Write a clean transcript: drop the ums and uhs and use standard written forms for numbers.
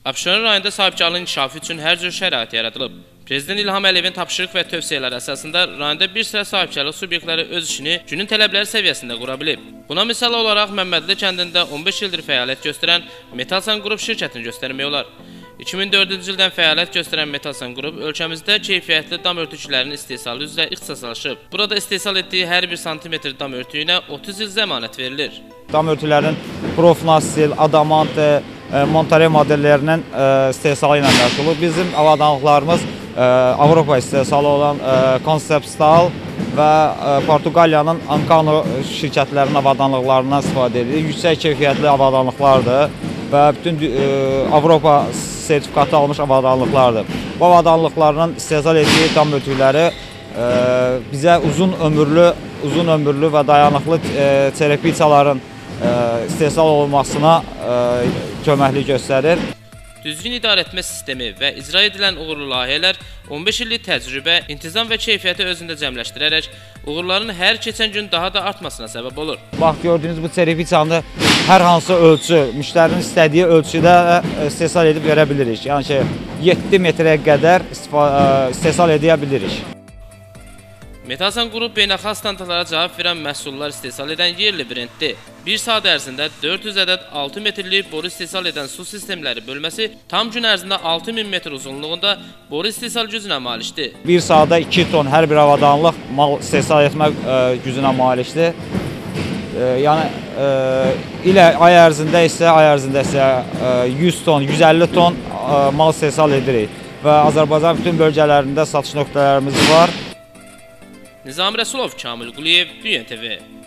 Abşeron rayonunda sahibkarlığın inkişafı üçün hər cür şərait yaradılıb. Prezident İlham Əliyevin tapşırıq və tövsiyələri əsasında rayonda bir sıra sahibkarlıq subyektləri öz işini günün tələbləri səviyyəsində qura bilib. Buna misal olaraq Məmmədli kəndində 15 ildir fəaliyyət göstərən Metalsan Qrup şirkətini göstərmək olar. 2004-cü ildən fəaliyyət göstərən Metalsan Qrup ölkəmizdə keyfiyyətli dam örtüklərinin istehsalı üzrə ixtisaslaşıb. Burada istehsal etdiyi hər 1 sm dam örtüyünə 30 il zəmanət verilir. Dam örtüklərinin Profnasil, Adamant, Monterey modellərinin istehsalı ilə məşğuluq. Bizim avadanlıqlarımız Avropa istehsalı olan Conceptstal və Portuqaliyanın Ancano şirkətlərinin avadanlıqlarından istifadə edirik. Yüksək keyfiyyətli avadanlıqlardır və bütün Avropa sertifikatı almış avadanlıqlardır. Bu avadanlıqlarının istehsal etdiyi dam örtükləri bizə uzun ömürlü və dayanıqlı çerepitsaların istehsal olunmasına köməklik göstərir. Düzgün idarə etmə sistemi və icra edilən uğurlu layihələr 15 illik təcrübə, intizam və keyfiyyəti özündə cəmləşdirərək uğurların hər keçən gün daha da artmasına səbəb olur. Bax, gördüyünüz bu çerepitsanı hər hansı ölçü, müştərinin istədiyi ölçüdə istehsal edib verə bilirik. Yəni ki, 7 metrə qədər istehsal edə bilirik. Metalsan Qrup beynəlxalq standartlara cavab verən məhsullar istehsal edən yerli brenddir. Bir saat ərzində 400 ədəd 6 metrlik boru istehsal edən su sistemləri bölməsi tam gün ərzində 6000 metr uzunluğunda boru istehsal gücünə malikdir. Bir saata 2 ton hər bir avadanlıq mal istehsal etmək gücünə malikdir. Yəni ay ərzində isə 100 ton, 150 ton mal istehsal edirik və Azərbaycan bütün bölgələrində satış nöqtələrimiz var. Nizami Rəsulov, Kamil Quliyev, Dünya TV.